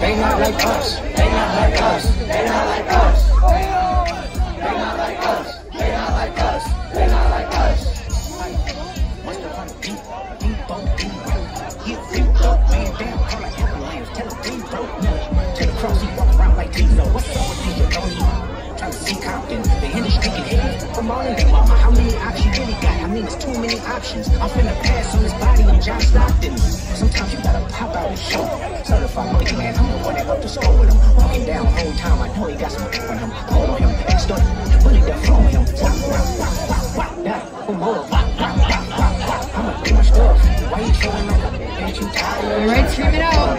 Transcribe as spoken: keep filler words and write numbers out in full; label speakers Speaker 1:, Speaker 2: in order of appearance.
Speaker 1: They not like us. They not like us. They not like us. They not like us. They not like us. They not like us. What's the fun? Deep, deep, deep, deep. Get deep up, man. Damn, call like avalanche. Tell the deep, bro. Take a cross, he walk around like Tizo. What's up with these jabronis? Trying to see Compton. They in the street and hit from all in their mama. How many options you really got? I mean, it's too many options. I'm finna pass on this body. I'm John Stockton. Sometimes you gotta pop out and show. Certified monkey man, I'm the one that up the score with him. Walking down whole time, I know he got some on him. Hold on him, and start putting the flow on him. Wow, wow, wow, wow, wow, yeah. From more, wow, wow, wow, wow, wow. I'ma do my stuff. Why you chilling like a bitch? You tired?
Speaker 2: All right, scream it out.